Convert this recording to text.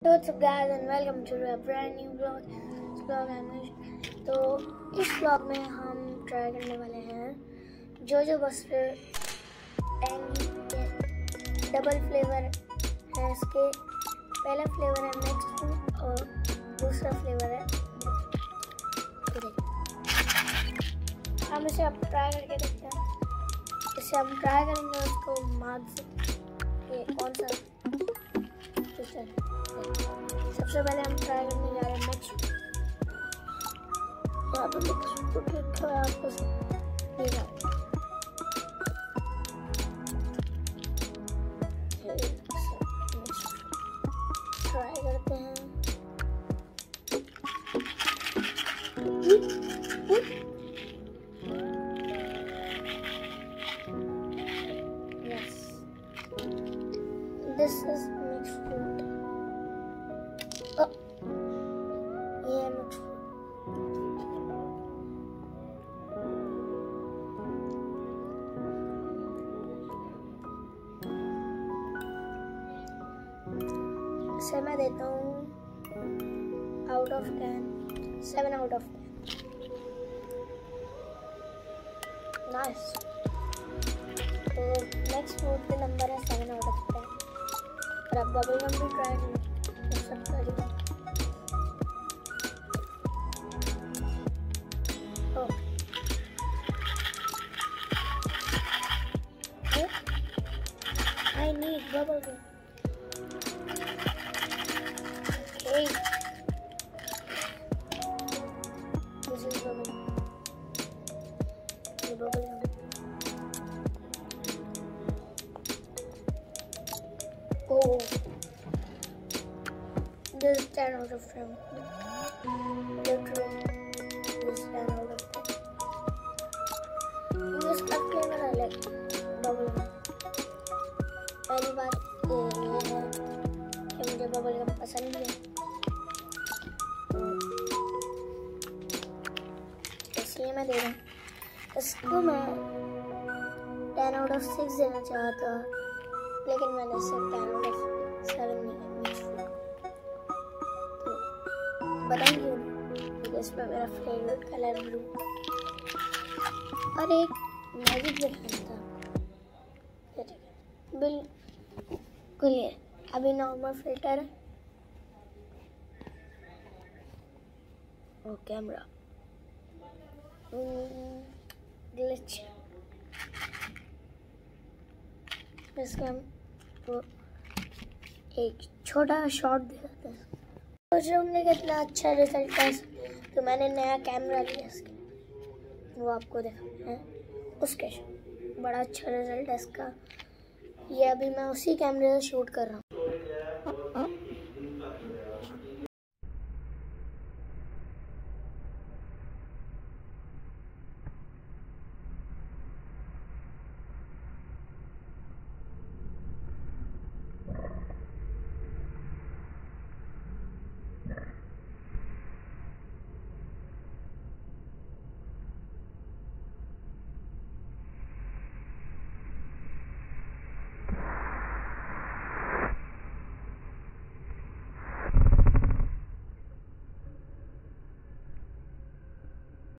What's up guys and welcome to a brand new vlog. तो इस vlog में हम ट्राई करने वाले हैं जोजो बस्टर टैंगी के डबल फ्लेवर है। इसके पहला फ्लेवर है मिक्स फ्रूट और दूसरा फ्लेवर है हम इसे अब ट्राई करके देखते हैं। इसे हम ट्राई करेंगे उसको मार्क्स के कौन सा सबसे पहले हम ट्राई करने जा रहे हैं मिक्स यहाँ पे मिक्स फ्रूट रखा है आपको ट्राई करते हैं। Yes, this is mixed fruit. Oh, yeah, mixed fruit. इसे मैं देता हूँ out of 10 7 out of 10। Nice. तो नेक्स्ट फ्रूट के नंबर है 7 आउट ऑफ 10। और अब बबल गम भी ट्राई कर सकते हैं। I need bubble gum. Okay. This is bubble gum. The bubble gum. Oh. This is 10 out of 10. Literally. This is 10 out of 10. This flavor I like bubble gum. पहली बात ये है कि मुझे बबल गम पसंद है, इसलिए मैं दे रहा हूँ। इसको मैं 10 आउट ऑफ 6 देना चाहता, लेकिन मैंने इसे 10 आउट ऑफ 7 दिया। तो बताऊँ क्यों? क्योंकि इसमें मेरा फेवरेट कलर ब्लू और एक मैजिक दिखाना था। बिल्कुल ये अभी नॉर्मल फिल्टर है। और कैमरा ग्लिच इसका हम एक छोटा शॉट दिखाते हैं। सोच रहे होंगे कितना अच्छा रिजल्ट है, तो मैंने नया कैमरा लिया इसके, वो आपको दिखाना है। उसके बड़ा अच्छा रिजल्ट है इसका। ये अभी मैं उसी कैमरे से शूट कर रहा हूँ।